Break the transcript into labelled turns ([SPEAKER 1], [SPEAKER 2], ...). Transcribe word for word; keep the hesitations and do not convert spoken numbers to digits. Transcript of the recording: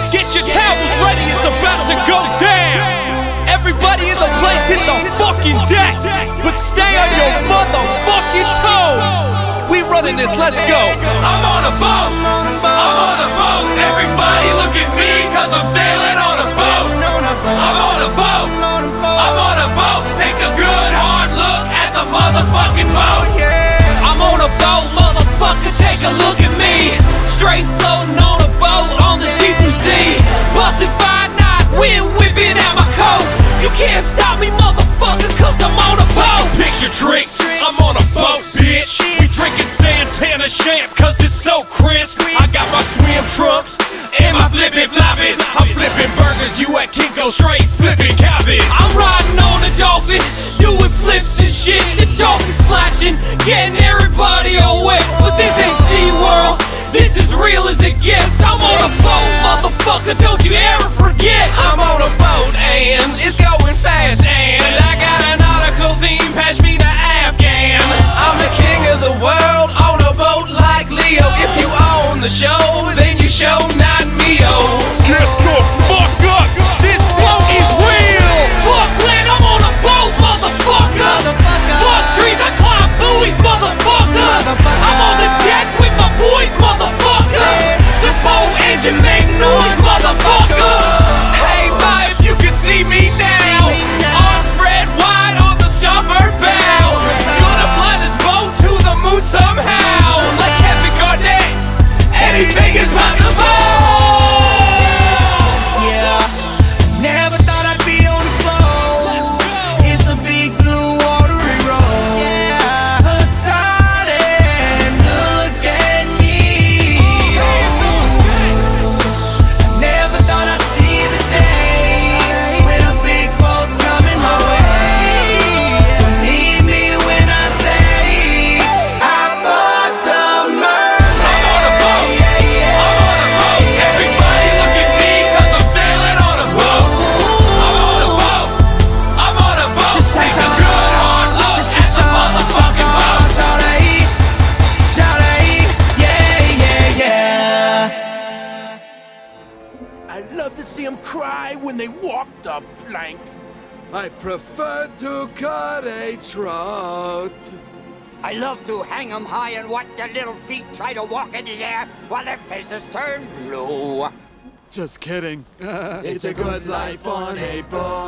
[SPEAKER 1] Get your towels ready, it's about to go down. Everybody in the place hit the fucking deck, but stay on your motherfucking toes. We running this, let's go. I'm on a boat, I'm on a boat. Everybody look at me, cause I'm sailing on a boat. I'm on a boat, I'm on a boat. Take a good hard look at the motherfucking boat. I'm on a boat, motherfucker, take a look at me. Straight floating on a boat on the deep blue sea. Bustin' five knots, wind whipping out my coat. You can't stop me, motherfucker, cause I'm on a boat. Picture trick, I'm on a boat, bitch. We drinking Santana champ, cause it's so crisp. I got my swim trunks and my flippin' floppies. I'm flipping burgers, you at Kinko, straight flipping cabbage. I'm riding on a dolphin, doing flips and shit. The dolphin splashing, getting everybody all wet. But this ain't SeaWorld, this is real as it gets. I'm on a boat, motherfucker, don't you ever forget. I'm on a boat and it's going fast, and I got a nautical theme, pass me the Afghan. I'm the king of the world on a boat like Leo. If you own the show, then you show not me-o. Get the fuck up, this boat is real. Fuck land, I'm on a boat, motherfucker. Fuck trees, I climb buoys, motherfucker. I'm on the deck with my boys, motherfucker. The boat engine make noise, motherfucker. Hey, ma, if you can see me now, arms spread wide on the starboard bow. Gonna fly this boat to the moon somehow. Like Kevin Garnett, anything is possible.
[SPEAKER 2] Yeah, never thought I'd be on a boat. It's a big blue watery road. Yeah, Poseidon, look at me. Never thought I'd see the day when a big boat's coming my way. Believe me when I say I bought the mermaid.
[SPEAKER 1] I'm on a boat, I'm on a boat. Everybody look at me, cause I'm sailing on a boat. I'm on a boat, I'm on a boat. Take a good hard look at the motherfucking boat.
[SPEAKER 2] Yeah, yeah, yeah.
[SPEAKER 3] I love to see them cry when they walk the plank. I prefer to cut a trout.
[SPEAKER 4] I love to hang 'em high and watch their little feet try to walk in the air while their faces turn blue.
[SPEAKER 3] Just kidding. It's a good life on a boat.